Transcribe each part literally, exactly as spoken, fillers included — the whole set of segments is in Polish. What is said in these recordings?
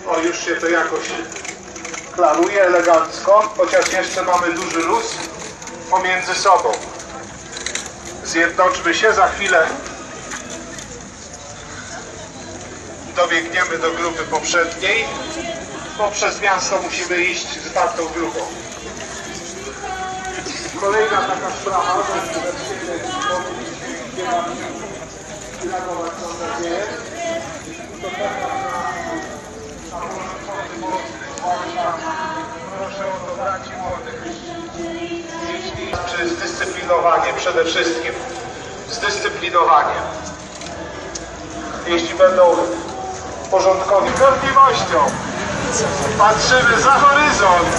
O, już się to jakoś klaruje elegancko, chociaż jeszcze mamy duży luz pomiędzy sobą. Zjednoczmy się, za chwilę dobiegniemy do grupy poprzedniej, bo przez miasto musimy iść z tamtą grupą. Kolejna taka sprawa, że reagować, mam nadzieję, to proszę o to braci młodych. Czy zdyscyplinowanie przede wszystkim. Zdyscyplinowanie. Jeśli będą porządkowi gorliwością, patrzymy za horyzont.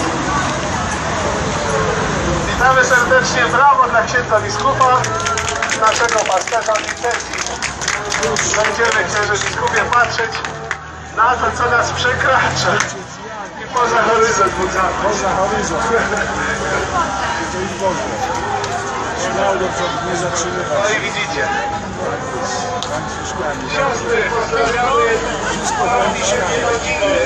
Witamy serdecznie, brawo dla księdza biskupa, naszego pasterza w intencji. Będziemy, księże biskupie, patrzeć na to, co nas przekracza. I poza horyzont budzamy. Poza horyzont. To jest Boże. Śmiało do przodu, nie zatrzymywać. No i widzicie. Siostry, pozdrawiamy. Robi się nie rodziny.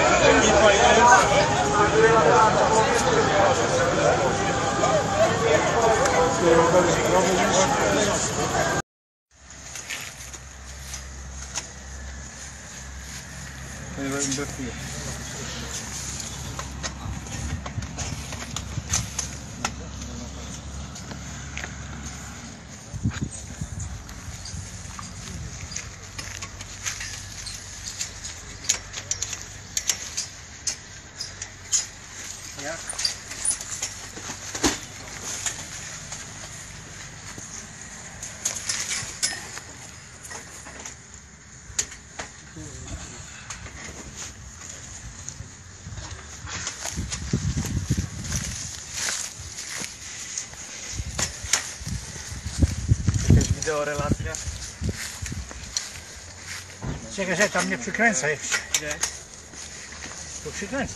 Jak? Jakaś wideorelacja? Czekaj, że tam nie przykręca jeszcze. Gdzie? Tu przykręca.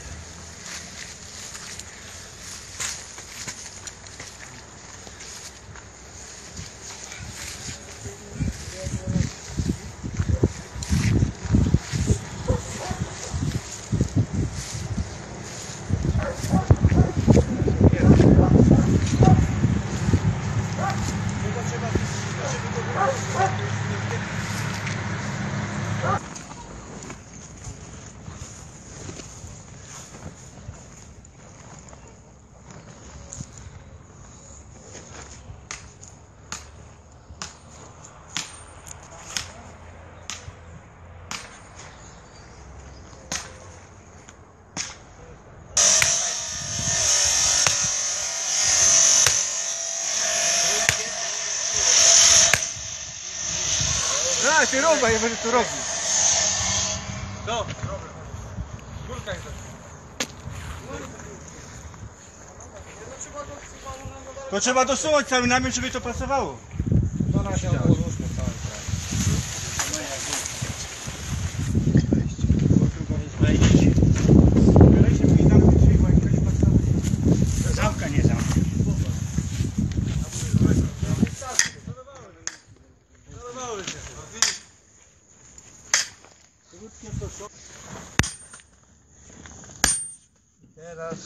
A, ty roba, ja będę tu robił. No, górka jest. To trzeba dosunąć cały namiot, żeby to pasowało. To na się odłóżmy cały czas. Zamka nie zamka. Teraz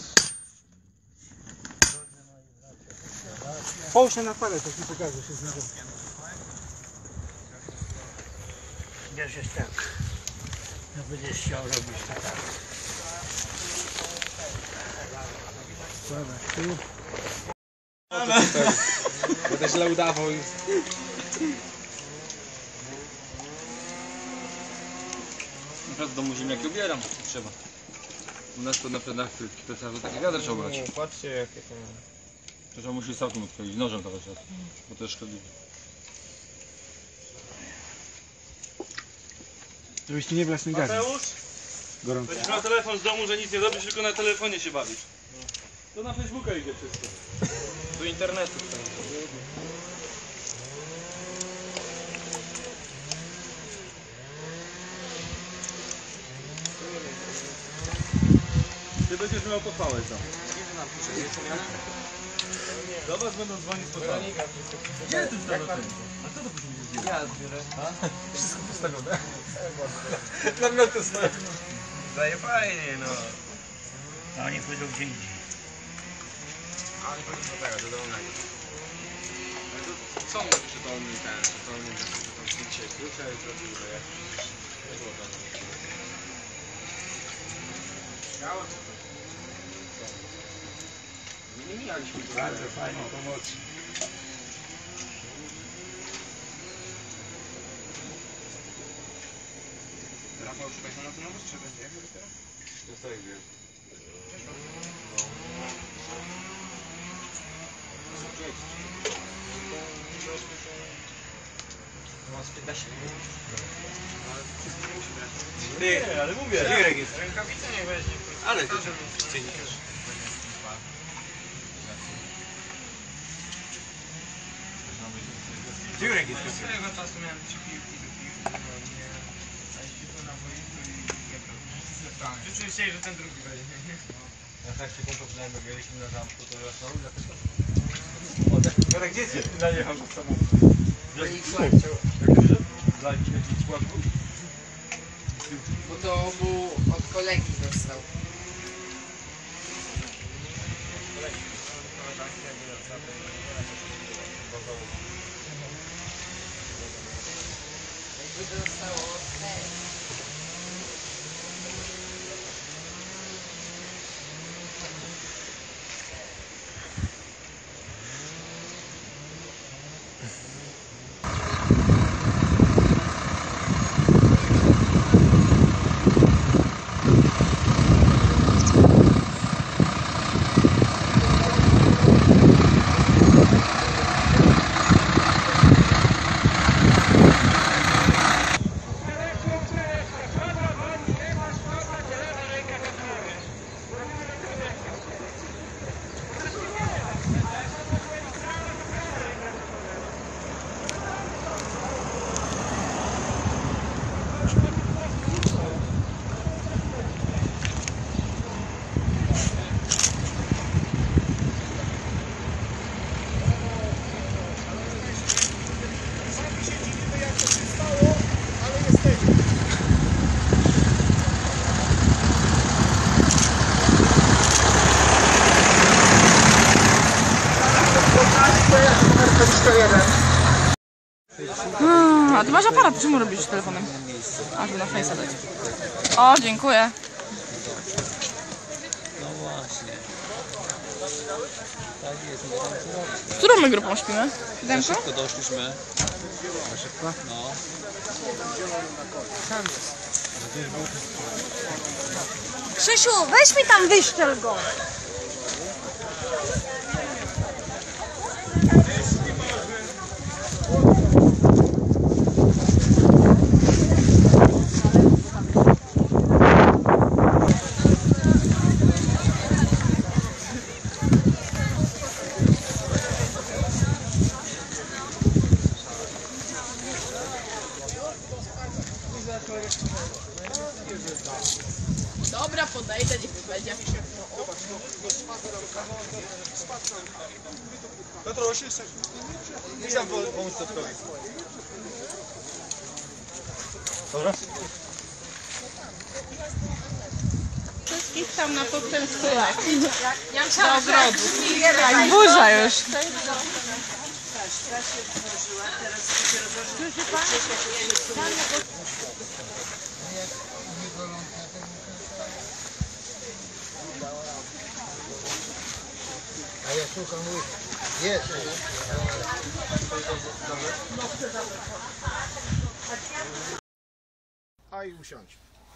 Połóż się na parę, to ci pokażę się z niego. Bierzesz tak. No będziesz chciał robić to tak. Dobra, tu. Będę źle udawał. Naprawdę w domu ziemniaki ubieram, co trzeba. U nas to na pewno to trzeba takie wiadro trzeba brać. patrzcie jakie to... To trzeba musi całkiem odkroić, nożem to trzeba, bo to jest szkodliwe. Żebyś ci nie wlazł na gaz. Mateusz, Gorąco. będziesz miał telefon z domu, że nic nie robisz, tylko na telefonie się bawisz. To na Facebooka idzie wszystko. Do internetu. Ty będziesz miał pochwałę tam. Do was będą dzwonić z pochwałą. Gdzie jest ten telefon? A co to później zbiera? Ja zbiorę. Wszystko postawione. Namioty stoją. Daje fajnie, no. A oni pójdą gdzie indziej. Ale chodź do tego, do dolnego. Co mu przytomny ten, przytomny ten, że tam się klucze zrobił, że jak... Nie było tam. Miało co to? Nie mijaliśmy tu. Bardzo fajnie pomocy. Rafał, czy będzie na to nowość, czy będzie jak dopiero? To jest tak, wie. Ty, ale mówię. Jurek jest. Rękawice nie weźmie. Ale to dziennikarz. Jurek jest. Z swojego czasu miałem trzy piłki do piłki, no nie. A jeśli to na boisku i jak to. Rzeczywiście, że ten drugi weźmie. Ja tak się pompowałem, jak mieliśmy na zamku, to ja szał, dlatego... O, tak, Jurek, gdzie jest? Najechał do samochodu. Dla ich chciał. Dla ich łapów? Bo to był od kolegi dostał. Jakby dostało ten. Hmm, a ty masz aparat, czemu robisz telefonem? A, żeby na face'a dać. O, dziękuję. No właśnie. Tak jest, nie wiem co robić. Którą my grupą śpimy? Za Demko? szybko doszliśmy. Za szybko? No. Tam jest. Krzysiu, weź mi tam wyszczel go. Dobra, podejdę, niech będzie. Piotruś, jeszcze... Idź tam pomóc Totkowi. Dobra? Wszystkich tam na pod ten skórek. Do ogrodu. Tak, burza już. A ja szukam łyżki. Jest. A i usiądź.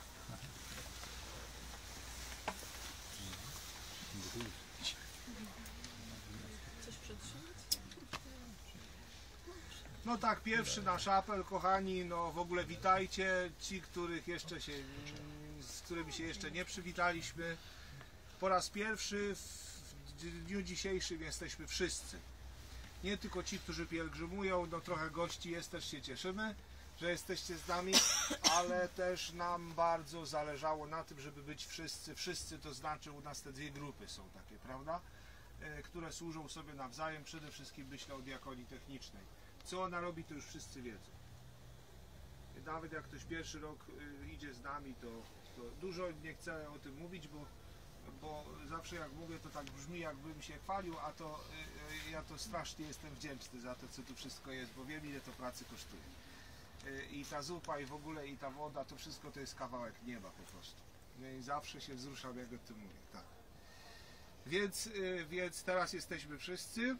No tak, pierwszy nasz apel, kochani, no w ogóle witajcie, ci, których jeszcze się, z którymi się jeszcze nie przywitaliśmy. Po raz pierwszy w dniu dzisiejszym jesteśmy wszyscy. Nie tylko ci, którzy pielgrzymują, no trochę gości jest, też się cieszymy, że jesteście z nami, ale też nam bardzo zależało na tym, żeby być wszyscy. Wszyscy to znaczy u nas te dwie grupy są takie, prawda? E, które służą sobie nawzajem, przede wszystkim myślę o diakonii technicznej. Co ona robi, to już wszyscy wiedzą. Nawet jak ktoś pierwszy rok y, idzie z nami, to wszystko. Dużo nie chcę o tym mówić, bo, bo zawsze jak mówię, to tak brzmi, jakbym się chwalił, a to y, ja to strasznie jestem wdzięczny za to, co tu wszystko jest, bo wiem, ile to pracy kosztuje. Y, I ta zupa, i w ogóle, i ta woda, to wszystko to jest kawałek nieba po prostu. No i zawsze się wzruszam, jak o tym mówię, tak. Więc, y, więc teraz jesteśmy wszyscy y,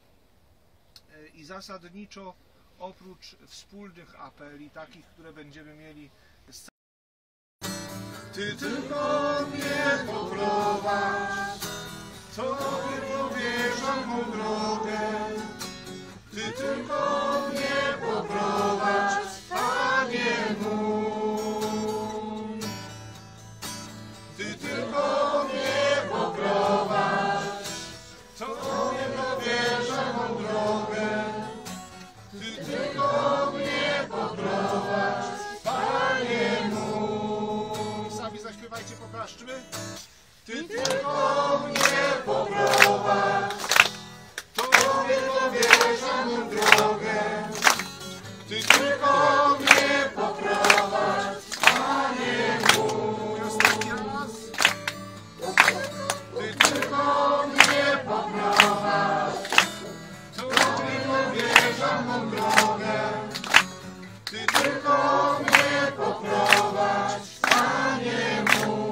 i zasadniczo oprócz wspólnych apeli, takich, które będziemy mieli z... Ty tylko mnie poprowadź, Tobie powierzam mą drogę. Ty tylko mnie poprowadź, Panie mój. Ty tylko mnie poprowadź, Tobie powierzam mą drogę. Ty tylko mnie poprowadź, Panie mój. Sami zaśpiewajcie, poklaszczmy. Ty tylko mnie poprowadź, Tobie powierzam mą drogę. Ty tylko mnie poprowadź, Panie mój. Ostatni raz. Ty tylko mnie poprowadź, Tobie powierzam mą drogę. Ty tylko mnie poprowadź, Panie mój.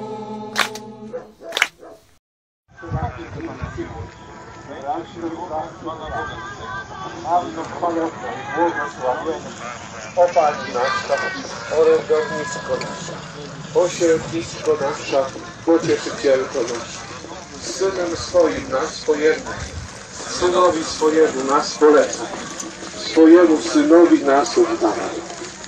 Opali nasza, orędowniczko nasza, pośredniczko nasza, pocieszycielko nasza. Z Synem swoim nas pojednaj, Synowi swojemu nas polecaj, swojemu Synowi nas oddaj.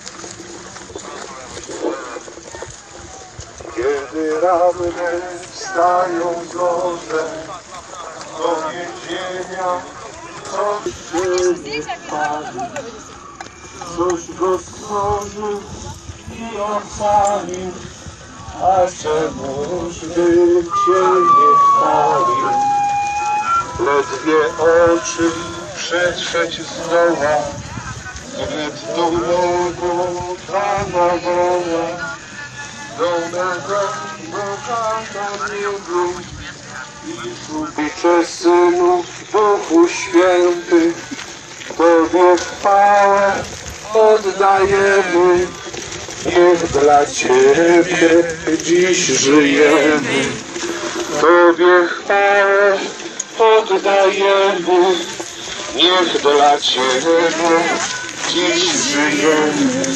Kiedy rany wstają zorze, do więzienia coś się nie stanie. Coś go stworzył i ocalił, a czemuż by Cię nie chwalił? Ledwie oczy przetrzeć zdoła, wnet do mego Pana woła. Do mego Boga na niebie i słubicze Synu w Duchu Święty, Tobie chwałę oddajemy, niech dla Ciebie dziś żyjemy. Tobie chwałę oddajemy, niech dla Ciebie dziś żyjemy.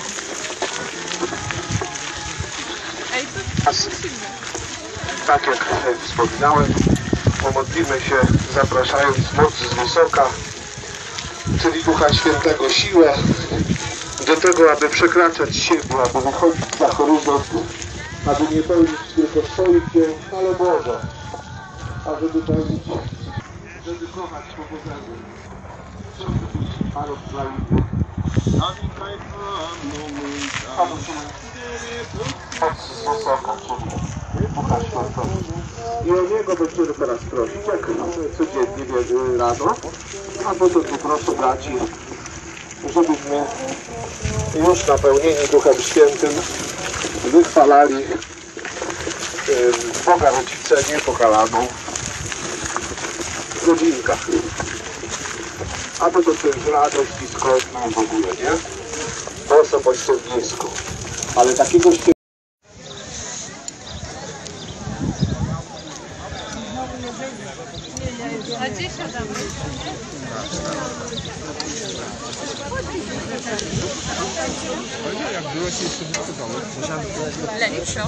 Tak jak wspominałem, pomodlimy się zapraszając moc z wysoka, czyli Ducha Świętego, siłę do tego, aby przekraczać siebie, aby wychodzić za horyzont, aby nie pełnić tylko swoich dzieł, ale Boże, a żeby pełnić, żeby kochać po Bożemu, żeby być parą dla innych. A musimy moc z wysoka, czyli Ducha Świętego. I o Niego będziemy teraz prosić, jak codziennie rano, a potem tu proszę braci, żebyśmy już napełnieni Duchem Świętym wychwalali yy, Boga Rodzicę niepokalaną w rodzinkach. A to to jest radość i skądną w ogóle, nie? Po co pośrednisku. Ale takiego świętego. A gdzie siadamy? Jak było się jeszcze wychodzone? Lepszo.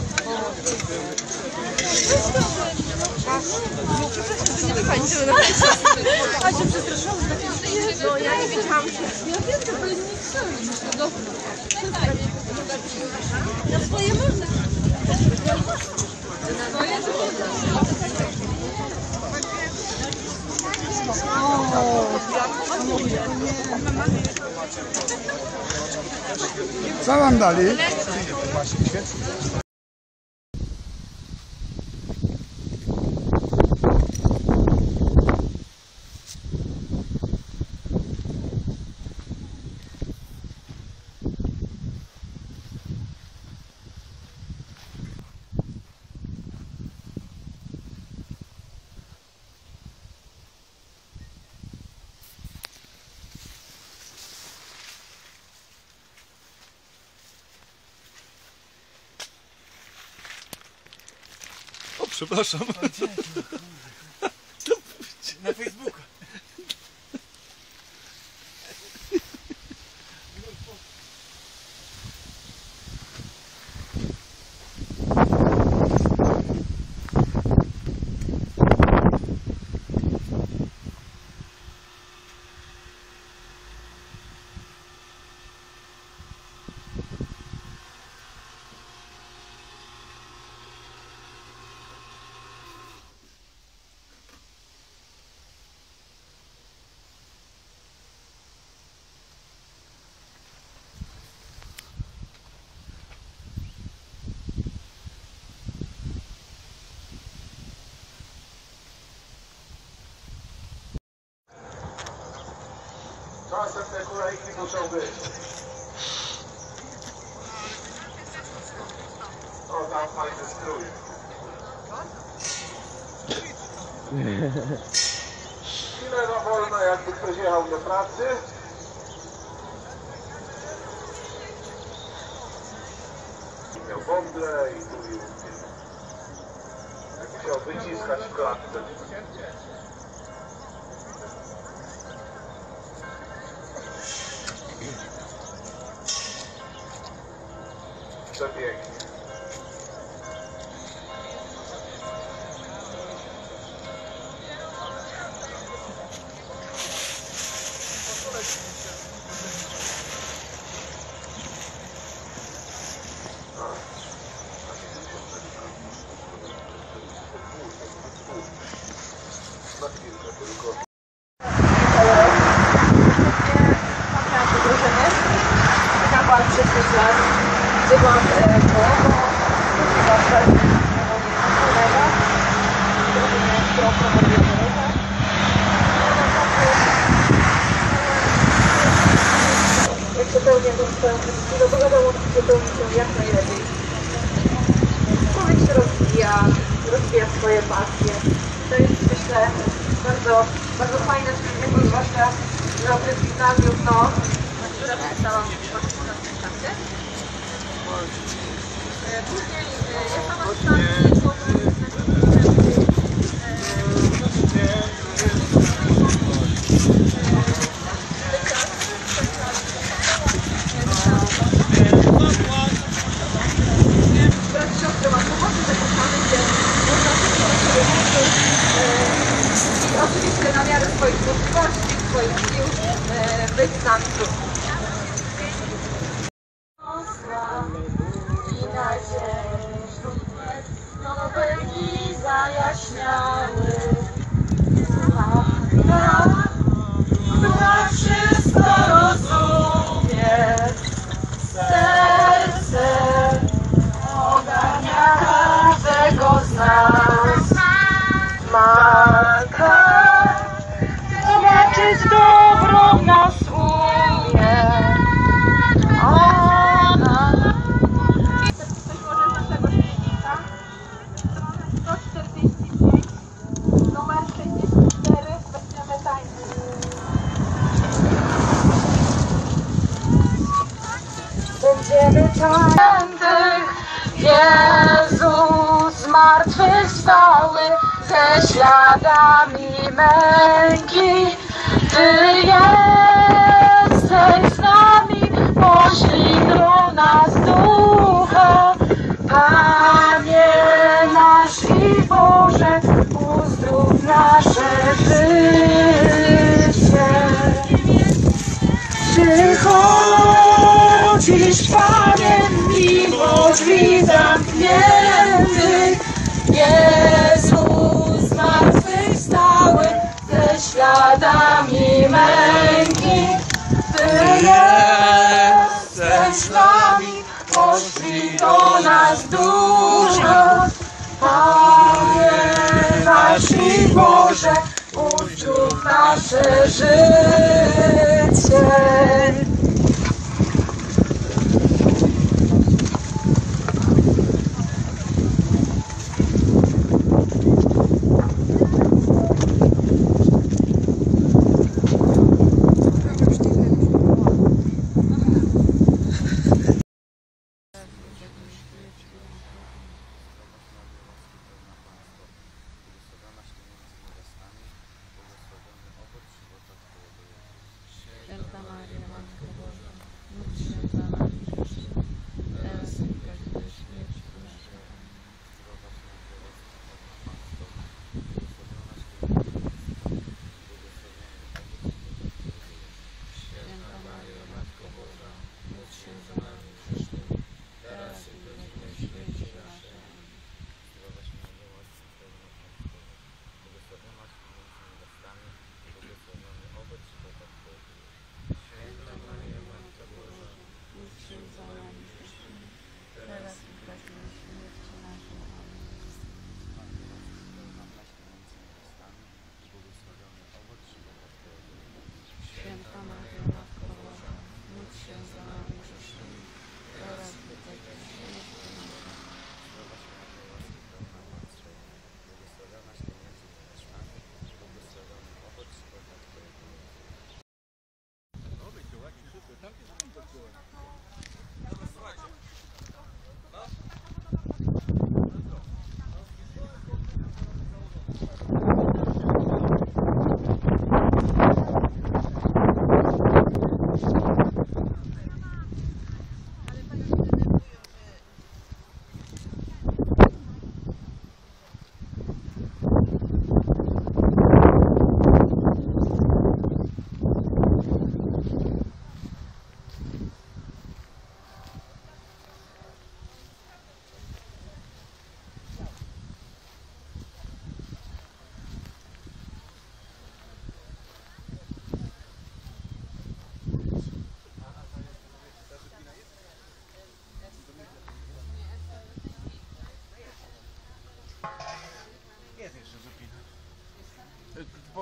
Nie wykończyły. A się przestraszyłam. No ja nie wiedziałam. Ja wiem, to ale nie chcę. Ja swoje można. Swoje Co wam dali? O, przepraszam. Na Facebooku. Czasem te kolejki muszą być. O, tam fajny strój. Chwilę na wolno, jakby ktoś jechał do pracy. Miał bąble i tu i jak chciał wyciskać w klatce. Przepięknie. Na chwilkę tylko. Byłam przez pięć lat, gdzie byłam połową, zawsze kolega, który mnie prowadził kolega. Jak się pełnię tą swoją pozycję, to wiadomo, że pełni się jak najlepiej. Człowiek się rozwija, rozwija swoje pasje. To jest, myślę, bardzo, bardzo fajne w człowieku, zwłaszcza dla tych gimnazjów, no, na które pisałam w konsultacji. Później ja sama dostałam oczywiście na miarę swoich możliwości, swoich sił być z nami tu. I na ziemi nowe dni zajaśniały, która wszystko rozumie, serce ogarnia każdego z nas. Matka zobaczyć dobro w nas umie. Ona. Ktoś może z naszego silnika? sto czterdzieści pięć, numer sześćdziesiąt cztery, weźmiemy tańczy. Będziemy tańczyć. Jezus zmartwychwstały ze śladami męki. Ty jesteś z nami, poślij do nas Ducha. Panie nasz i Boże, uzdrów nasze życie. Przychodzisz, Panie, mimo drzwi zamkniętych. Jezus zmartwychwstały ze śladami męki. Ty jesteś z nami, poślij do nas Ducha. Panie nasz i Boże, uzdrów nasze życie.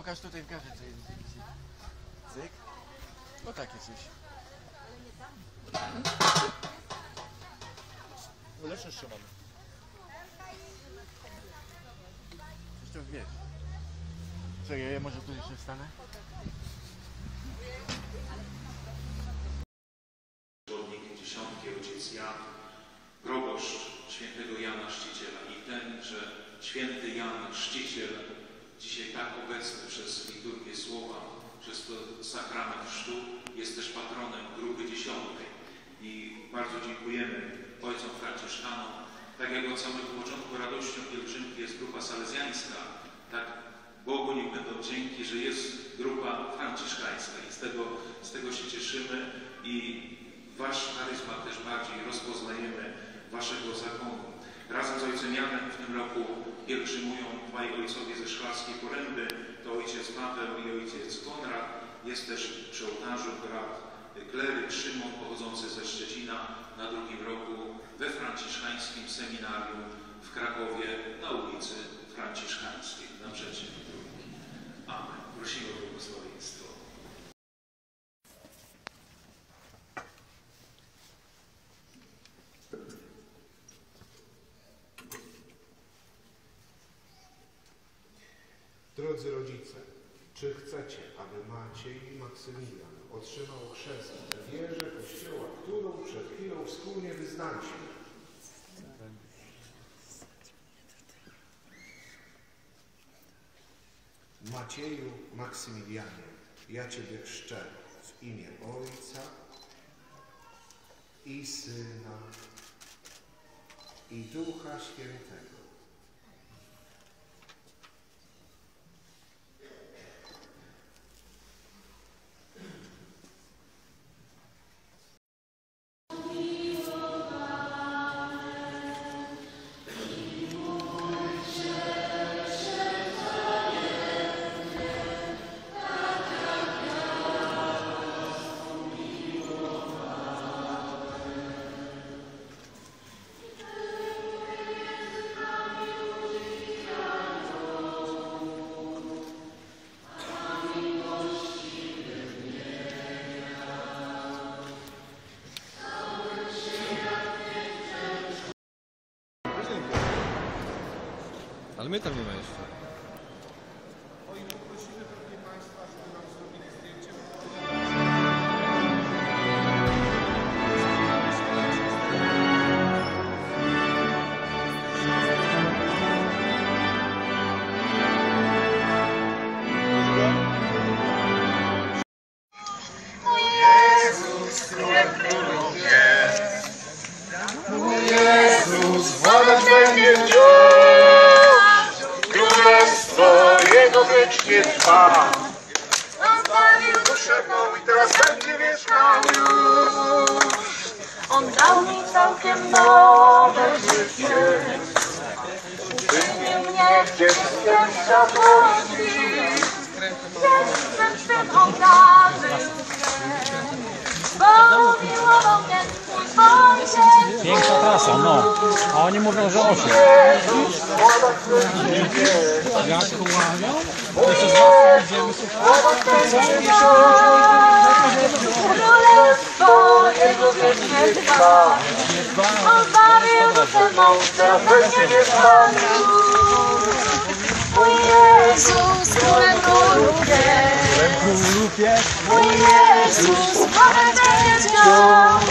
pokaż tutaj w garze, co jest. Cyk. O takie coś. Lepsze jeszcze mamy. Coś to wiesz. Czekaj, ja może tu jeszcze wstanę? Przewodnik dziesiątki, ojciec Jan, proboszcz świętego Jana Chrzciciela i ten, że święty Jan Chrzciciel, dzisiaj tak obecny przez liturgię słowa, przez to sakrament chrztu, jest też patronem grupy dziesiątej. I bardzo dziękujemy ojcom franciszkanom. Tak jak od samego początku radością pielgrzymki jest grupa salezjańska, tak Bogu niech będą dzięki, że jest grupa franciszkańska i z tego, z tego się cieszymy i wasz charyzmat też bardziej rozpoznajemy waszego zakonu. Razem z ojcem Janem w tym roku pielgrzymują dwaj ojcowie ze Szklarskiej Poręby, to ojciec Paweł i ojciec Konrad. Jest też przy ołtarzu brat kleryk Szymon pochodzący ze Szczecina na drugim roku we franciszkańskim seminarium w Krakowie na ulicy Franciszkańskiej naprzeciw trójki. Amen. Prosimy o błogosławieństwo. Drodzy rodzice, czy chcecie, aby Maciej i Maksymilian otrzymał chrzest w wierze Kościoła, którą przed chwilą wspólnie wyznaliśmy? Macieju, Maksymilianie, ja Ciebie chrzczę w imię Ojca i Syna i Ducha Świętego. Ale mnie tam nie ma jeszcze. Oj, poprosimy pewnie Państwa, żeby nam zrobili zdjęcie. Jezus, Królem Królów jest. Mój Jezus, władać będzie wciąż. Królestwo Jego wiecznie trwa. On zbawił duszę mą i teraz będzie mieszkał już. On dał mi całkiem nowe życie. Uczynił mnie dzieckiem światłości. Jestem swym obdarzył mnie. Bo umiłował mnie swój ojciec. Piękna trasa, no. A oni mówią, że osiem. Jezus, władać będzie wciąż. Jak kłamią? Jeszcze z was idziemy Królestwo Jego wiecznie trwa. On zbawił duszę mą, teraz będzie mieszkał już. Mój Jezus, Królem Królów jest. Mój Jezus, władać będzie wciąż.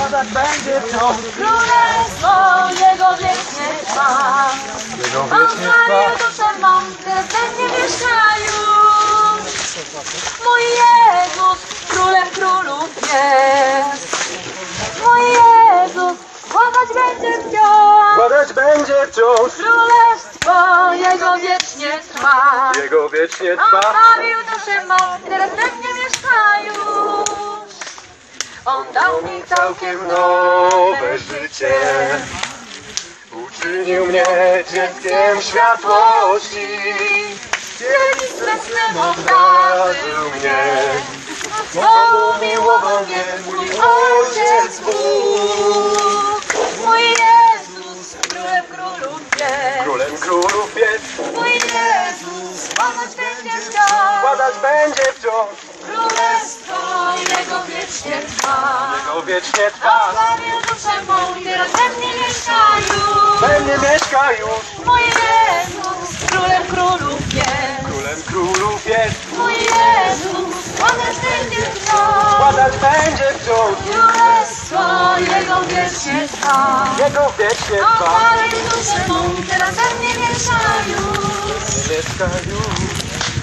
Królestwo Jego wiecznie trwa. On zbawił duszę mą, teraz będzie mieszkał już. Mój Jezus, Królem Królów jest. Mój Jezus, władać będzie wciąż. Władać będzie wciąż. Królestwo Jego wiecznie trwa. Jego wiecznie On trwa. zbawił duszę mą, teraz będzie mieszka już. On dał mi Całkiem nowe życie. Uczynił mnie dzieckiem światłości. dziedzictwem swym obdarzył mnie. Bo umiłował mnie mój Ojciec Bóg. Mój Jezus, Królem Królów jest. Królem Królów jest. Mój Jezus, władać będzie wciąż. Władać władać będzie wciąż. Królestwo Jego wiecznie trwa. Jego wiecznie A trwa. Panie duszę mą, teraz we mnie mieszka już. We mnie mieszka już. Mój Jezus, królem królów jest. Królem królów jest. Mój Jezus, władać będzie wciąż. Władać będzie wciąż. Królestwo Jego wiecznie trwa. Jego wiecznie A trwa. Panie duszę mą, teraz we mnie mieszka już. Mieszka już.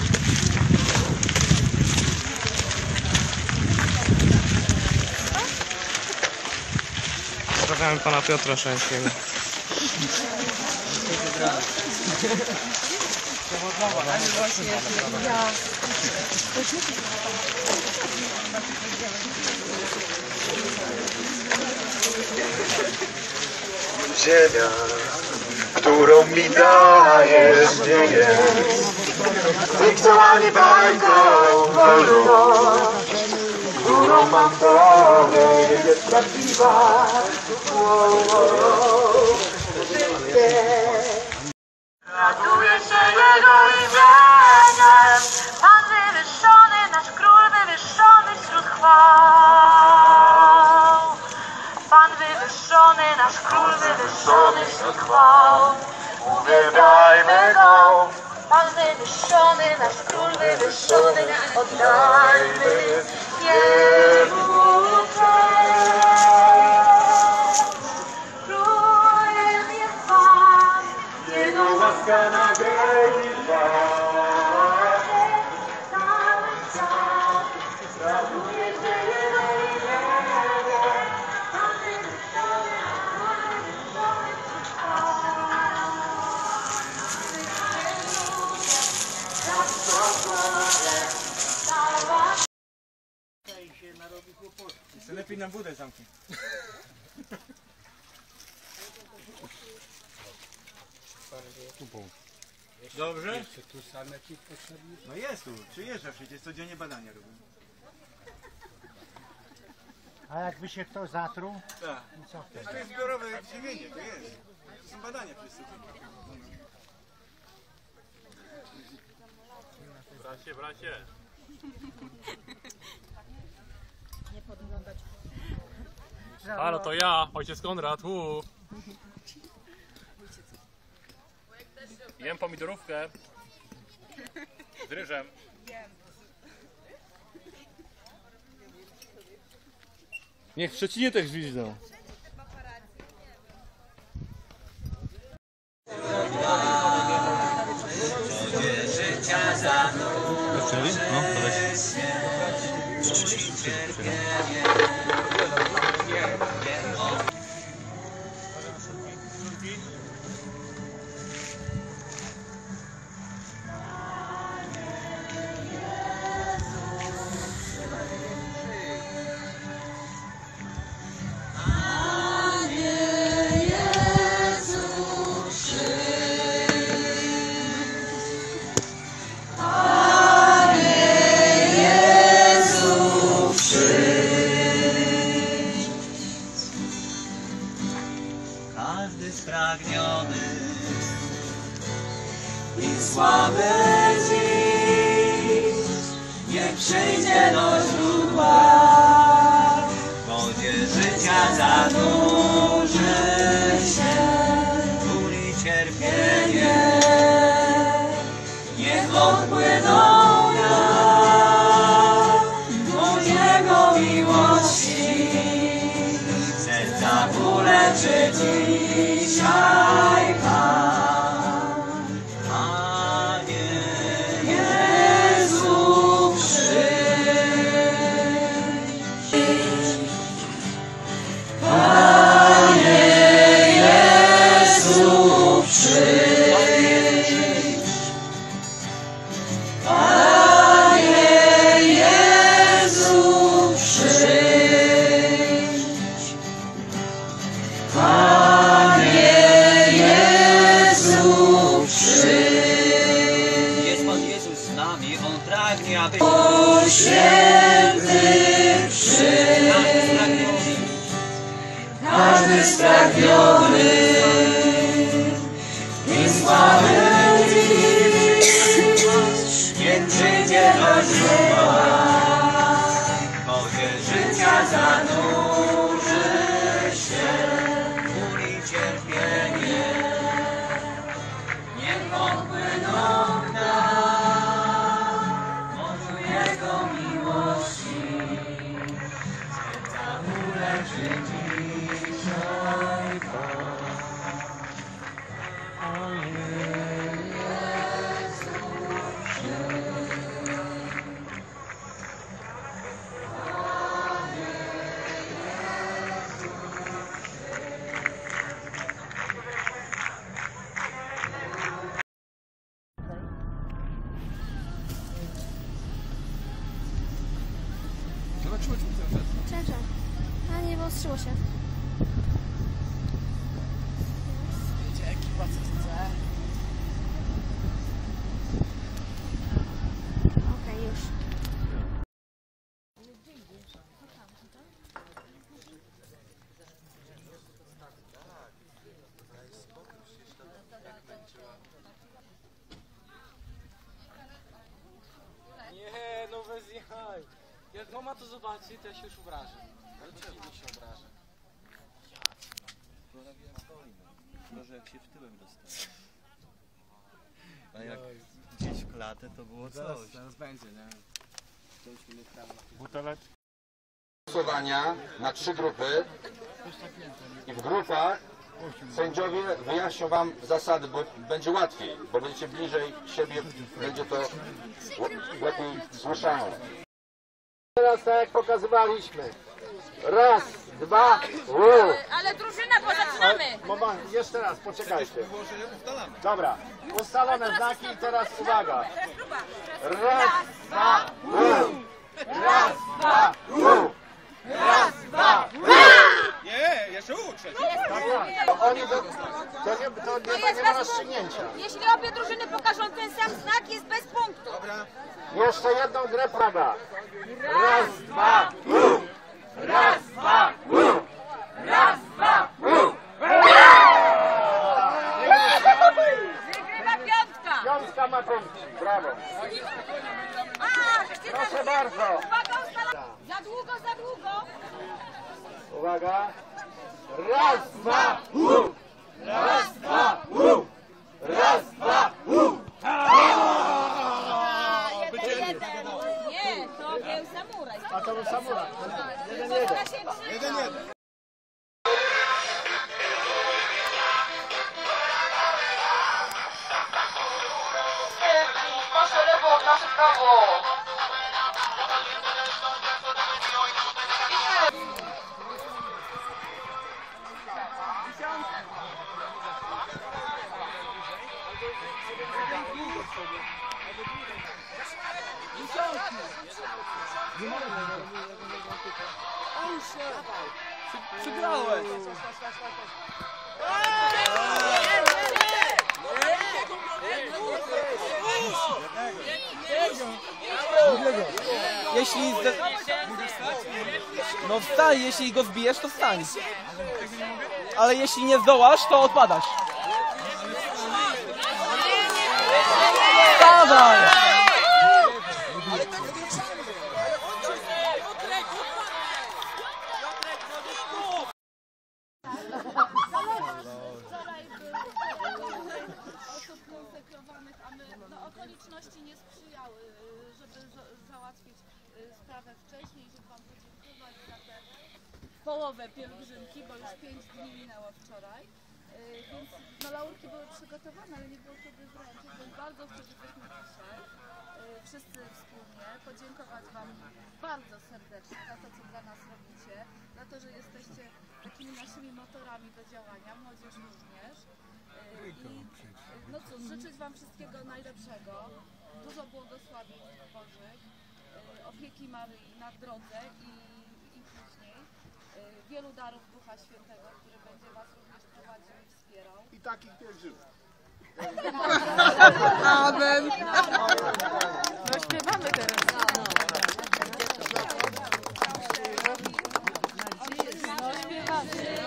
Pozdrawiamy pana Piotra Szańskiego. Ziemia, którą mi dajesz, nie jest niktą ani bańką wolność, którą mam w sobie, jest prawdziwa. Raduje się Jego imieniem. Pan wywyższony, nasz król wywyższony wśród chwał. Pan wywyższony, nasz król wywyższony wśród chwał. Uwielbiajmy Go. Pan wywyższony, nasz król wywyższony, oddajmy Jemu cześć. Królem jest Pan, Jego Łaska na wieki trwa. cały czas. Raduje się Jego imieniem. Pan wywyższony, nasz król wywyższony wśród chwał. Lepiej nam wódę zamknij. Dobrze? No jest tu, przyjeżdża przecież, codziennie badania robią. A jakby się kto zatruł? Tak. I co wtedy? To jest zbiorowe żywienie, to jest. To są badania wszyscy. Bracie, bracie. Halo, to ja, ojciec Konrad, uu. Jem pomidorówkę z ryżem. Niech w Szczecinie też widzą. No, to weź. Każdy spragniony i słaby dziś niech przyjdzie do źródła, w wodzie życia zanurzy się, ból i cierpienie niech odpłyną jak od Jego miłości. Serca uleczy dzisiaj Pan. Panie Jezu, przyjdź. Panie Jezu, przyjdź. Panie Jezu, przyjdź. Panie Ciężar. A nie, bo ostrzyło się. Wiecie, ekipa co chce. Okej, już. Nie, no bez jaj. Jak mama to zobaczy, to ja się już obrażę. Dlaczego się obrażę? Może jak się w tyłem dostanie. A jak gdzieś w klatę to było coś. Zaraz będzie, nie? Głosowania na trzy grupy i w grupach sędziowie wyjaśnią wam zasady, bo będzie łatwiej, bo będziecie bliżej siebie, będzie to lepiej słyszalne. Teraz tak jak pokazywaliśmy. Raz, dwa, uu. Ale drużyna, bo zaczynamy! Moment, jeszcze raz, poczekajcie. Dobra, ustalone znaki i teraz uwaga. Raz, dwa, uu. Raz, dwa, uu. Raz, dwa, uu. Nie, jeszcze utrzeć. Tak, tak. To oni do, to nie, to nie, To nie, jest nie ma bez rozstrzygnięcia. punktu. Jeśli obie drużyny pokażą ten sam znak, jest bez punktu. Jeszcze jedną grę prawa. Raz, dwa, uu. Raz, dwa, uu. Raz, dwa, uu. Wygrywa piątka. Piątka ma punkty. Brawo. A, Proszę bardzo. Uwaga, ustala... Za długo, za długo. Uwaga. Raz, dwa, uu. Raz, dwa, uu. Raz, dwa, uu. Jeden, jeden. Nie, to był samuraj. A to był samuraj. Jeden, Jeden, jeden. jeden, jeden. Nasze lewo, nasze prawo. Przegrałeś! Jeśli... Zde... No wstań, jeśli go zbijesz, to wstań. Ale jeśli nie zdołasz, to odpadasz. Wstawaj! osób konsekrowanych, a my, no, okoliczności nie sprzyjały, żeby za załatwić sprawę wcześniej, żeby wam podziękować za tę połowę pielgrzymki, bo już pięć dni minęło wczoraj. Więc no, laurki były przygotowane, ale nie było kiedy wręczyć, więc bardzo chcielibyśmy dzisiaj wszyscy wspólnie podziękować wam bardzo serdecznie za to, co dla nas robicie, za to, że jesteście takimi naszymi motorami do działania, młodzież również. I no cóż, życzyć wam wszystkiego najlepszego, dużo błogosławieństw Bożych, opieki Maryi na drodze i, i później, wielu darów Ducha Świętego, który będzie was również prowadził i wspierał. I takich pielgrzymów. Amen. No śpiewamy teraz. No. No śpiewamy.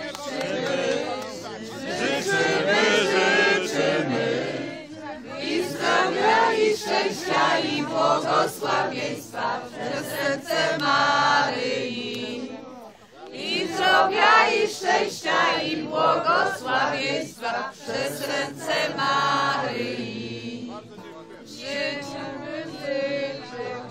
Życzymy, życzymy i zdrowia, i szczęścia, i błogosławieństwa przez serce Maryi. I zdrowia, i szczęścia, i błogosławieństwa przez ręce Maryi. Życzymy, życzymy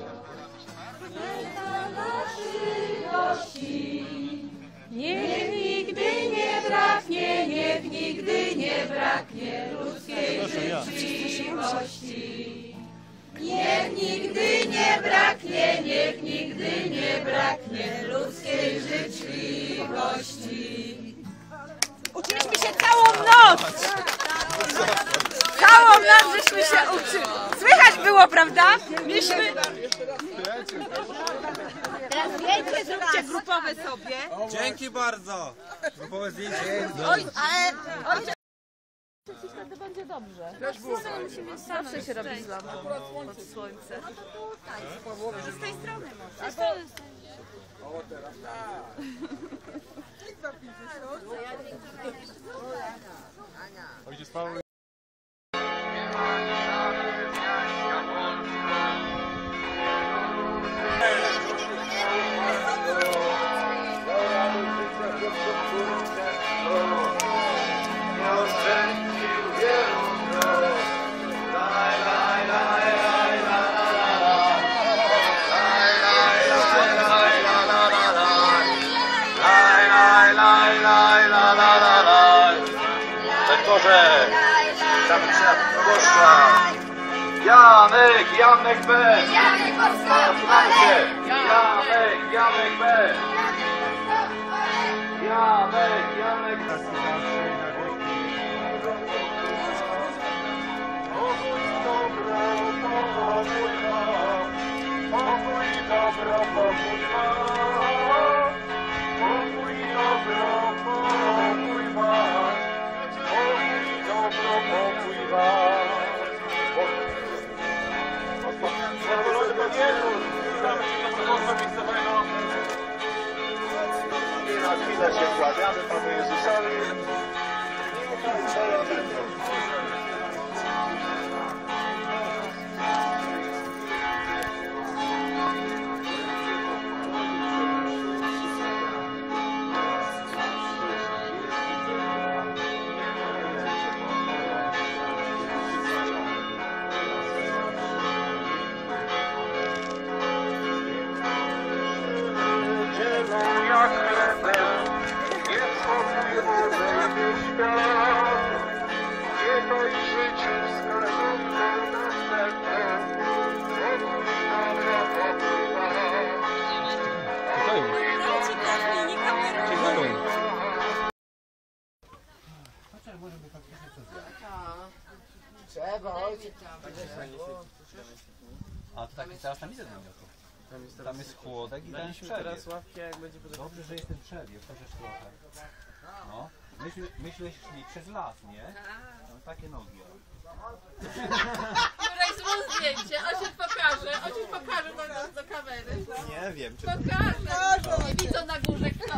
dla naszych gości. Niech nigdy nie braknie, niech nigdy nie braknie ludzkiej życzliwości. Niech nigdy nie braknie, niech nigdy nie braknie ludzkiej życzliwości. Uczyliśmy się całą noc! Całą noc żeśmy się uczyli. Słychać było, prawda? Mieliśmy... Teraz zdjęcie zróbcie grupowe sobie. Dzięki bardzo! Grupowe zdjęcie. Oj, ale... Oj, To będzie dobrze. Musimy Zawsze się robi z lampą pod słońce. z tej strony może. Z tej strony. Ojciec Paweł. Przedkorze, zamiast proboszcza. Janek, Janek B. Janek Słuchajcie, Janek, Janek B. Janek, Janek B. Pokój dobro, pokój ma. Pokój dobro, pokój ma. Pokój dobro, pokój ma. Pokój dobro, pokój ma. I na chwilę się kładziamy Panu Jezusowi. Jak chlebem, nie spokój odejdź świat. Nie daj życiu skarbówkę następną. Pokój dobra, pokój ma. Pokój Trzeba, ojciec. A to taki teraz tam idę do namiotu. Tam jest chłodek i tam jest teraz przebieg. łapki, jak będzie podobnie. Dobrze, że jest ten przebieg, chociaż trochę. No. Myśmy, myśmy szli przez las, nie? Mam takie nogi. o. Jurek, złóż zdjęcie, Osiek pokaże, Osiek pokaże do, do kamery. Nie wiem, czy Pokaże! Nie widzą na górze kto.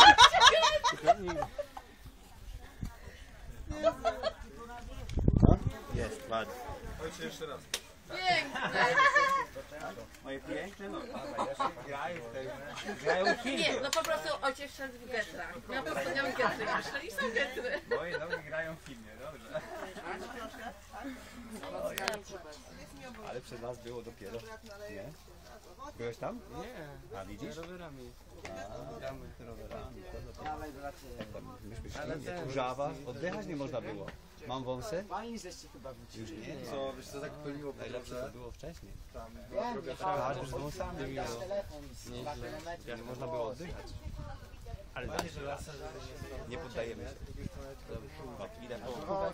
jest, ładnie. Ojciec jeszcze raz. Piękne! Moje piękne nogi. Grają w tej... Grają w Nie, no po prostu ojciec szedł w getrach. Ja po prostu miałem getry jeszcze i są getry. Moje nogi grają w filmie, dobrze. Ale przed nas było dopiero. Nie? Byłeś tam? Nie. A widzisz? Rowerami. A, gramy rowerami. Dawaj, bracie. Jak tam myśmy Ale szli, ten- kurzawa, oddychać nie można było. Mam wąsy? Pani żeście chyba Już wrócili. nie. Co, wiesz co tak paliło po Najlepsze drodze? to było wcześniej. Tam Wiem, droga jechałem. Każdy z wąsami Tam miał. telefon z dwa kilometry. Nie można było oddychać. Ale dalej nie poddajemy się. Dobra, idę po...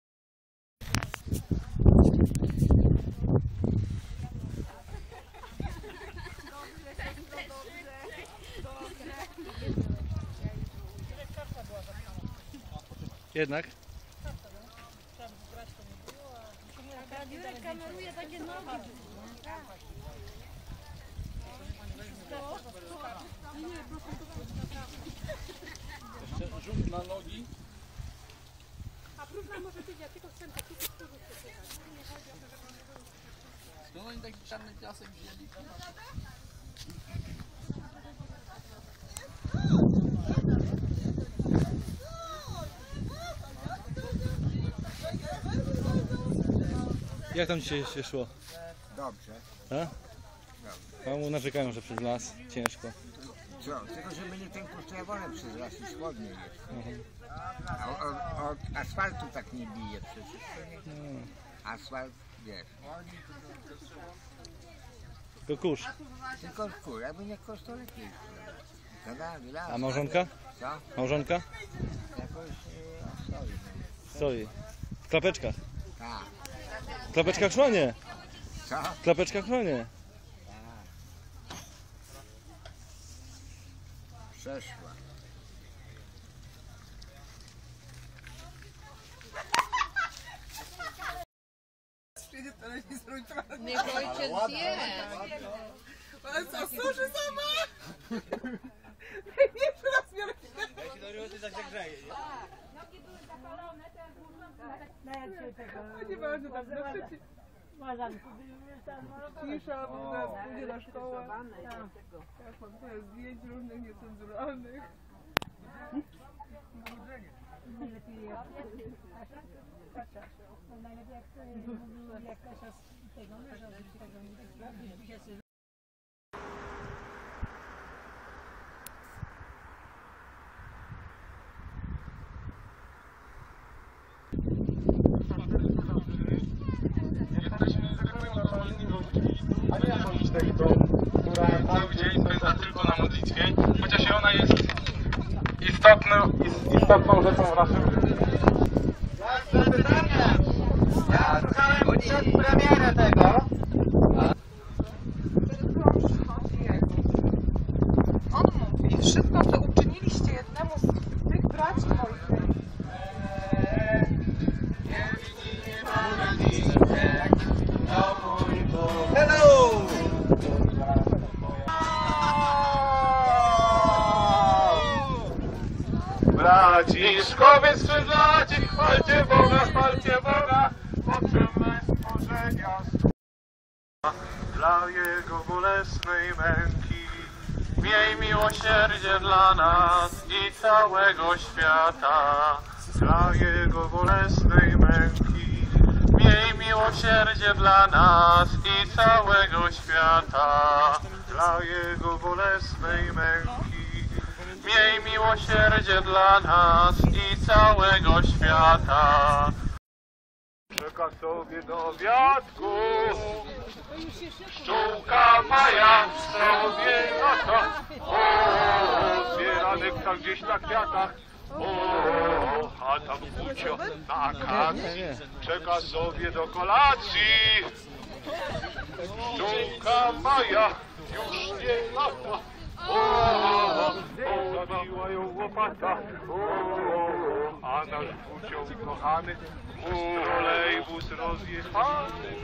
Jednak? Jurek kameruje takie nogi. Jeszcze rzut na nogi. A próbna może być, ja tylko chcę taki Skąd oni taki czarny piasek wzięli? Jak tam dzisiaj się szło? Dobrze. A? Mamu narzekają, że przez las ciężko. Co? Tylko żeby nie ten kurczę przez las i chłodniej jest. Mhm. A od, od asfaltu tak nie bije przecież. Hmm. Asfalt, wiesz. Tylko kurz. Tylko kur, jakby nie kosz to lepiej. Gadali, las. A małżonka? Co? Małżonka? Jakoś e, stoi. Stoi. W klapeczkach. Tak. W klapeczkach chronie. Co? W klapeczkach chronie. Przeszła. Niech ojciec zje. Ale co, suszy sama? Nie rozmiar. Ja się do roboty tak zagrzeje, nie? Nogi były zapalone, teraz muszą Na jak się tego... Nie bardzo tam na przeciw. Cisza, bo zaraz pójdzie na szkołę. Ja mam tyle zdjęć różnych niecenzuralnych. Najlepiej jak najlepiej jak jak Kasia z tego męża z tego nie A nie jako iść tego, która cały dzień spędza tylko na modlitwie, chociaż ona jest istotną, istotną rzeczą w naszym życiu. Ja słuchałem przed premierę tego. On mówi, wszystko co uczyniliście jednemu z tych braci moich. Hello! Braciszkowie skrzydlaci, chwalcie Boga, chwalcie Boga, potrzebne stworzenia. Dla Jego bolesnej męki, miej miłosierdzie dla nas i całego świata. Dla Jego bolesnej męki, miej miłosierdzie dla nas i całego świata. Dla Jego bolesnej męki, miej miłosierdzie dla nas i całego świata. Czeka sobie do wiatku, pszczółka Maja sobie lata. O, zbiera nektar gdzieś na kwiatach. O, a tam Bucio na akacji czeka sobie do kolacji. Pszczółka Maja już nie lata. O, zabiła ją łopata. O, a nasz Bucio kochany, trolejbus rozjechany.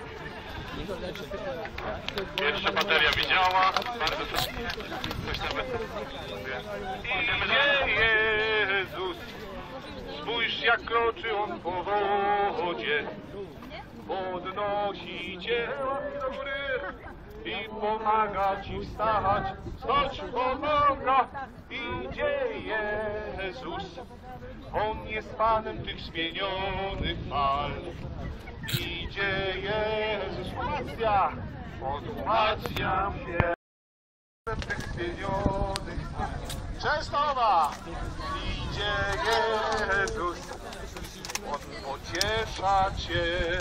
Pierwsza bateria mi działa, bardzo fajnie. Coś nawet idzie Jezus. Spójrz jak kroczy On po wodzie. Podnosi cię do góry i pomaga ci wstać. Stać pomaga, idzie Jezus. On jest Panem tych zmienionych fal. Idzie Jezus, umacnia, odumacnia się tych zmienionych fal. Częstochowa! Idzie Jezus, On pociesza cię.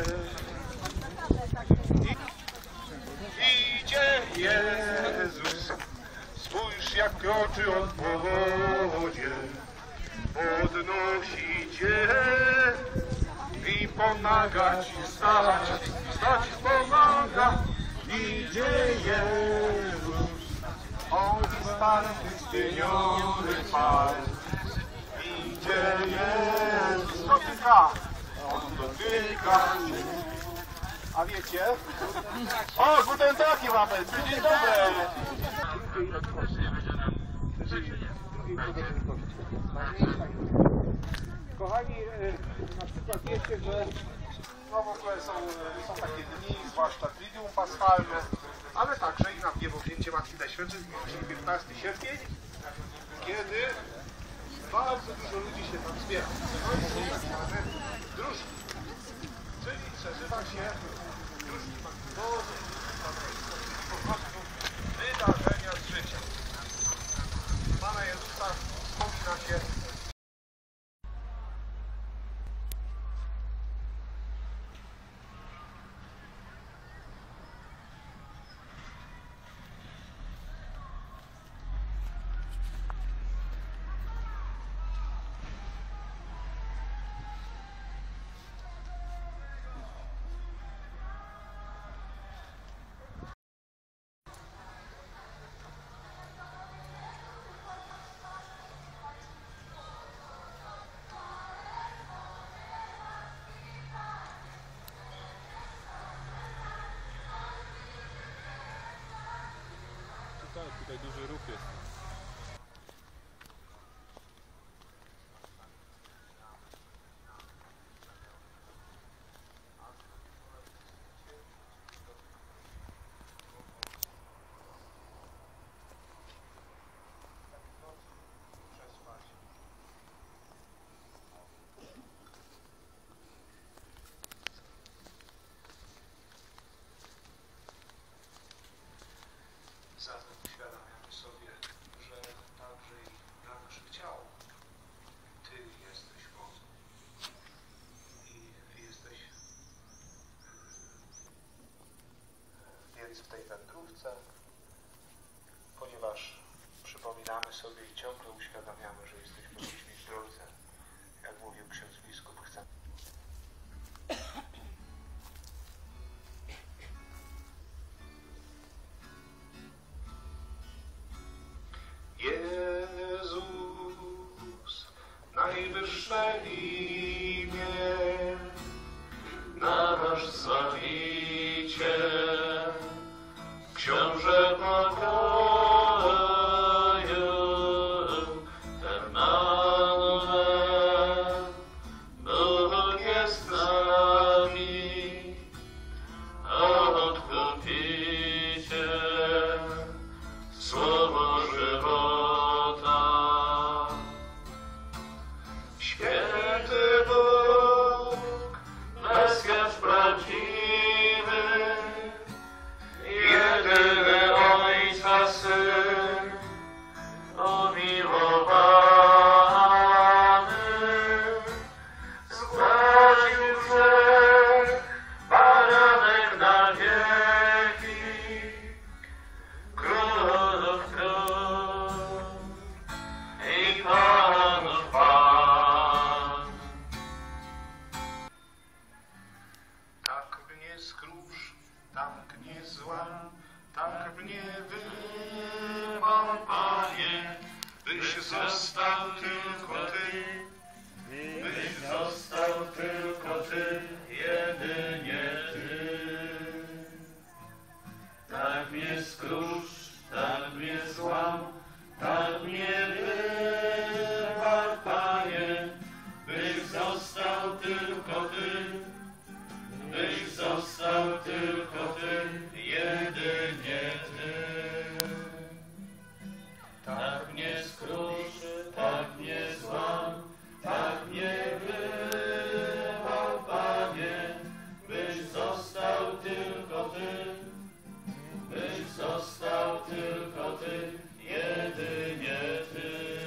I, idzie Jezus, spójrz jak kroczy On po wodzie. Podnosi cię i pomaga ci wstać, wstać pomaga, idzie Jezus. On jest Panem tych zmienionych fal. Idzie Jezus, dotyka, On dotyka cię. A wiecie? O, guten Tag, Wafel, dzień dobry. Kochani, na przykład wiecie, że no w ogóle są, są takie dni, zwłaszcza Triduum Paschalne, ale także i na niebowzięcie Matki Najświętszej, czyli piętnastego sierpnia, kiedy bardzo dużo ludzi się tam zbiera. To jest tak zwane dróżki, czyli przeżywa się dróżki Magdaleny, po prostu wydarzenia z życia. Pana Jezusa wspomina się Tutaj duży ruch jest. Zatem uświadamiamy sobie, że także i dla naszych ciał Ty jesteś mocą i jesteś więc w tej wędrówce, ponieważ przypominamy sobie i ciągle uświadamiamy, że jesteśmy ludźmi z drodze, jak mówił ksiądz biskup, chcemy. Jezus, najwyższe imię, nasz Zbawiciel, Książę pokoju, Emmanuel, Bóg jest z nami, Odkupiciel, Słowo żywota. Święty Bóg, Mesjasz prawdziwy, jedyny Ojca Syn, umiłowany, zgłosił grzech, baranek na wieki, królów król i panów pan. Tak mnie skrusz, tak mnie złam, tak mnie wybaw, Panie, byś został tylko Ty, byś został tylko Ty, jedynie Ty. Tak mnie skrusz, tak mnie złam, tak mnie wybaw, Panie, byś został tylko Ty, byś został tylko Ty, jedynie Ty. Tak mnie skrusz, tak mnie złam, tak mnie wybaw, Panie, byś został tylko Ty, byś został tylko Ty, jedynie Ty.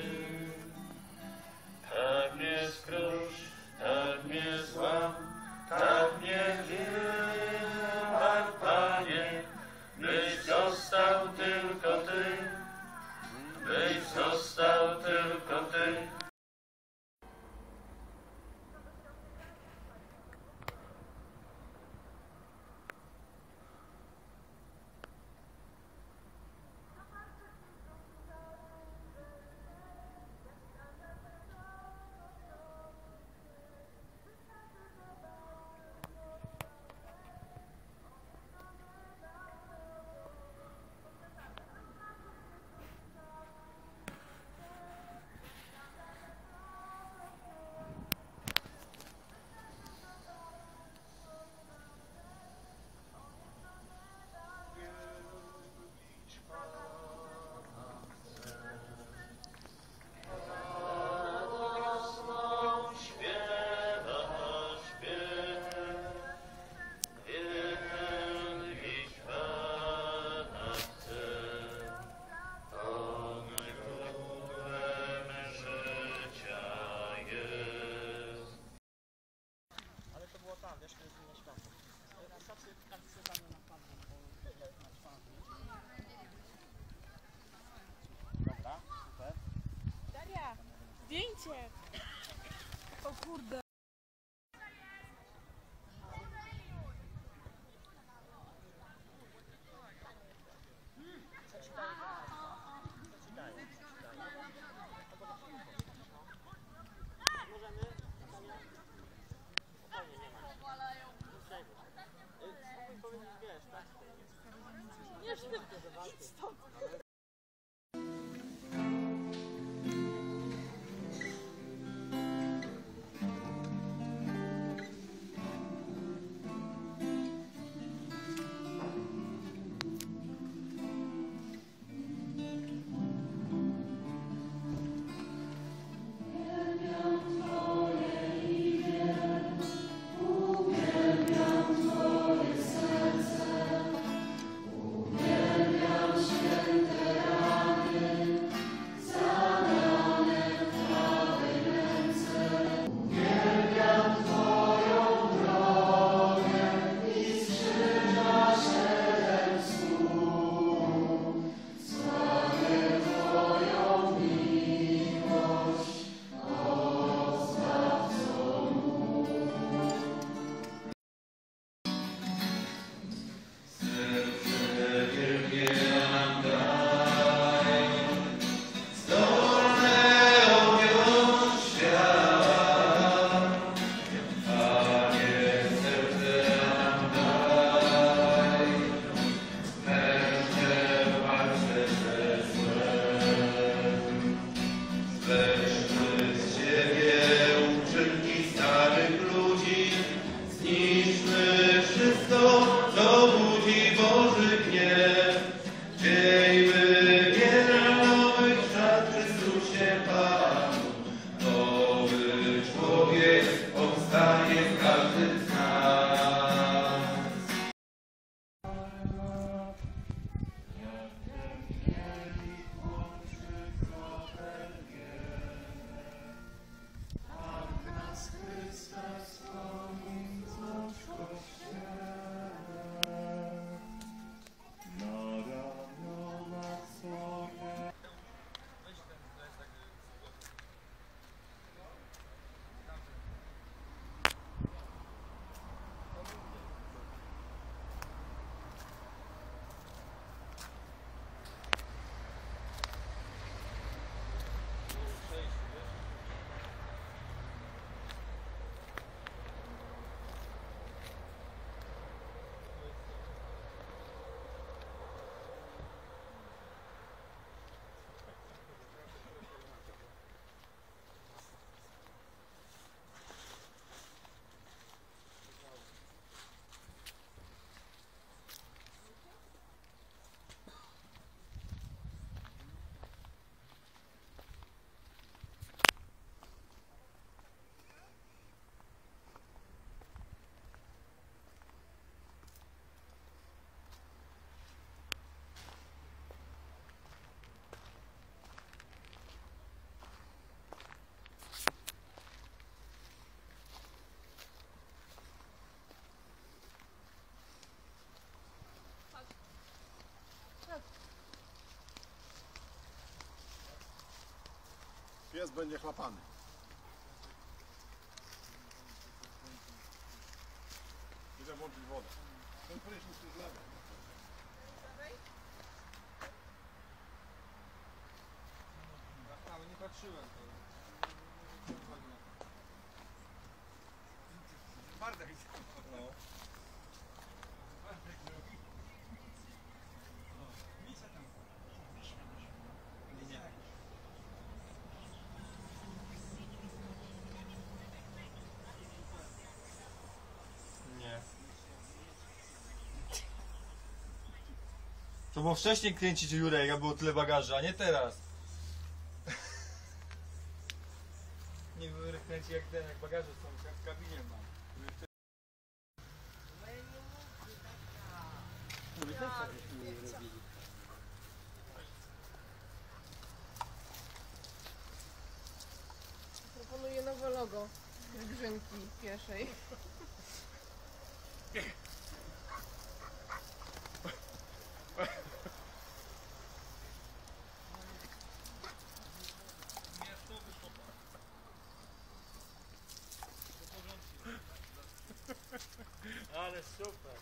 Tak mnie skrusz, tak mnie złam, tak mnie wybaw, Panie, byś został tylko Ty, byś został tylko Ty. Daria, zdjęcie! O kurde. Nie, idź stąd. jest, będzie chlapany. Idę włączyć wodę. Ten prysznic tu z lewej. Ale nie patrzyłem. Bartek. No. Nie. To było wcześniej kręcić, Jurek, jak było tyle bagażu, a nie teraz. Nie Jurek kręci jak ten, jak bagaże są w kabinie mam. Proponuję nowe logo pielgrzymki pieszej. Ale super.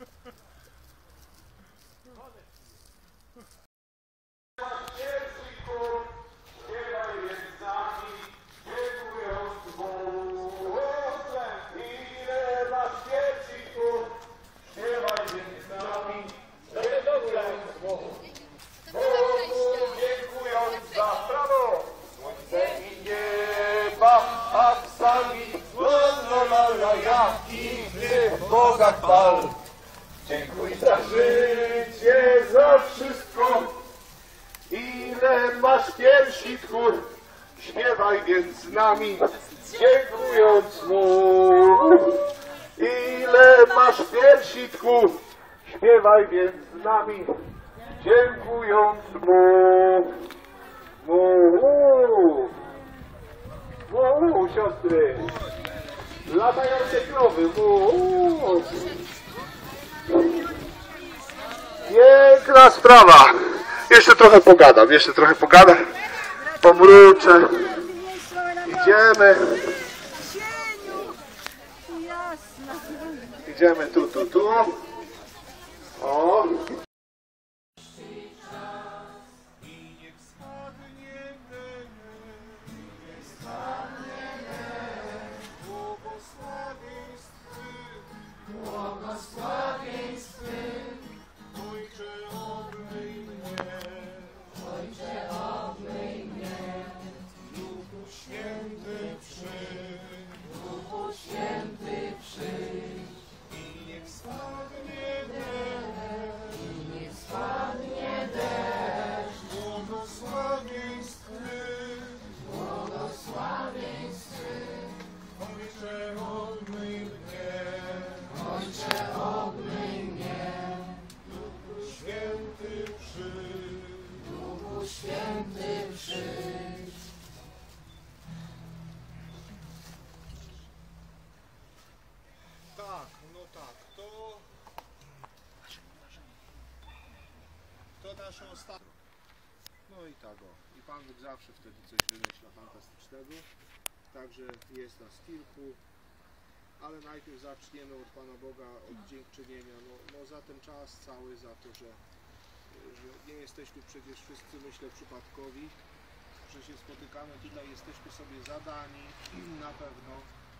Dziękując za prawo, słońce i nieba, a psami la la la jaki w Boga chwal. Dziękuj za życie, za wszystko, ile masz piersi twór, śpiewaj więc z nami, dziękując Mu. Ile masz piersi twór, śpiewaj więc z nami, dziękując Mu. Mu. Mu, siostry. Latające krowy. Mu. Piękna sprawa. Jeszcze trochę pogadam, jeszcze trochę pogadam. Pomruczę. Idziemy. Idziemy tu, tu, tu. O. Błogosławieństwy, Ojcze obmyj mnie, Ojcze obmyj mnie, Duchu Święty przyjdź, Duchu Święty przyjdź, i niech spadnie deszcz, i niech spadnie deszcz, błogosławieństwy, błogosławieństwy, Ojcze obmyj mnie, Ojcze obmyj mnie, Duchu Święty przyjdź, Duchu Święty przyjdź. Tak, no tak, to... To nasze ostatnie. No i tak o. I Pan Bóg zawsze wtedy coś wymyśla fantastycznego. Także jest nas kilku. Ale najpierw zaczniemy od Pana Boga, od dziękczynienia. No, no za ten czas cały, za to, że, że nie jesteśmy przecież wszyscy, myślę, przypadkowi, że się spotykamy tutaj, jesteśmy sobie zadani na pewno,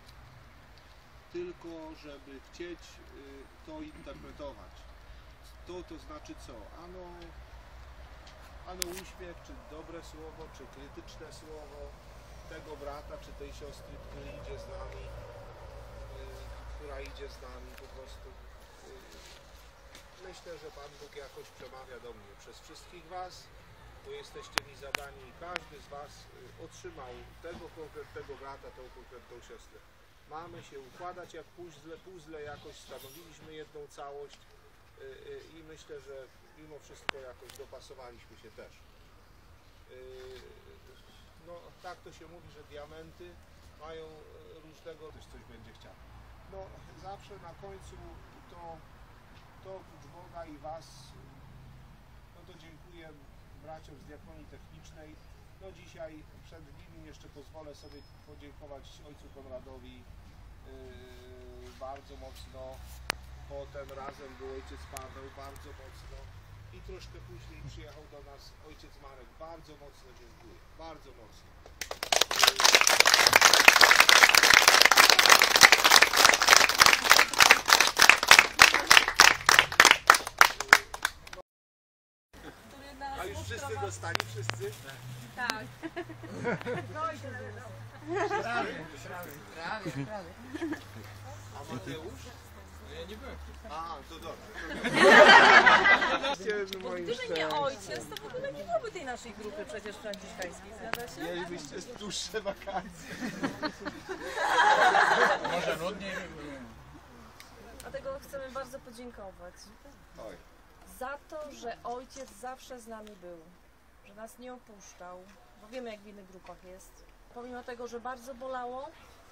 tylko żeby chcieć y, to interpretować. To to znaczy co? Ano, ano uśmiech, czy dobre słowo, czy krytyczne słowo tego brata, czy tej siostry, który idzie z nami, która idzie z nami po prostu. Myślę, że Pan Bóg jakoś przemawia do mnie przez wszystkich Was, bo jesteście mi zadani i każdy z Was otrzymał tego konkretnego brata, tą konkretną siostrę. Mamy się układać jak puzzle, puzzle jakoś stanowiliśmy jedną całość i myślę, że mimo wszystko jakoś dopasowaliśmy się też. No tak to się mówi, że diamenty mają różnego, ktoś coś będzie chciał. No zawsze na końcu to, to oprócz Boga i Was, no to dziękuję braciom z diakonii technicznej, No dzisiaj przed nim jeszcze pozwolę sobie podziękować ojcu Konradowi yy, bardzo mocno. Potem razem był ojciec Paweł, bardzo mocno. I troszkę później przyjechał do nas ojciec Marek. Bardzo mocno dziękuję. Bardzo mocno. A już wszyscy dostali? Wszyscy? Tak. Prawie, prawie, prawie. A Mateusz? No ja nie byłem. A, to dobrze. Bo gdyby nie ojciec, to w ogóle nie byłoby tej naszej grupy przecież franciszkańskiej, zgadza się? Mielibyście dłuższe wakacje. Może nudniej by było. Dlatego chcemy bardzo podziękować Oj. za to, że ojciec zawsze z nami był, że nas nie opuszczał, bo wiemy jak w innych grupach jest. Pomimo tego, że bardzo bolało,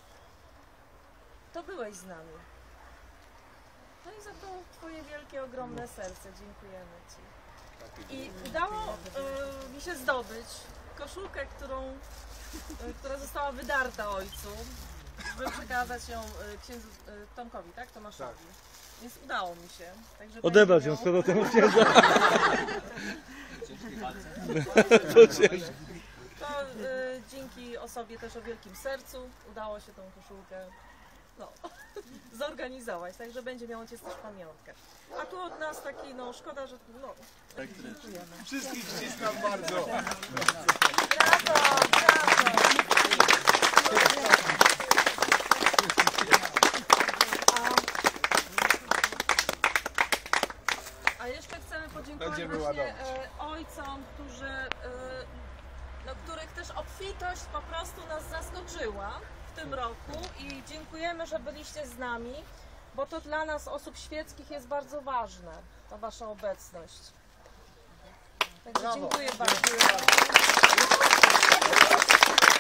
to byłeś z nami. No i za to Twoje wielkie, ogromne serce dziękujemy Ci. I udało y, mi się zdobyć koszulkę, którą, y, która została wydarta ojcu, żeby przekazać ją y, księdzu y, Tomkowi, tak? Tomaszowi. Więc udało mi się. Także Odebrać będzie ją z miał- powrotem od księdza. To ciężko. To y, dzięki osobie też o wielkim sercu udało się tą koszulkę no, zorganizować, także będzie miał ojciec też pamiątkę. A tu od nas taki, no szkoda, że no, dziękujemy. Wszystkich ściskam bardzo. Brawo, brawo. A, a jeszcze chcemy podziękować Będziemy właśnie ładować. e, ojcom, którzy, e, no, których też obfitość po prostu nas zaskoczyła w tym roku i dziękujemy, że byliście z nami, bo to dla nas, osób świeckich, jest bardzo ważne, ta wasza obecność. Także Brawo. dziękuję bardzo. Dziękuję bardzo.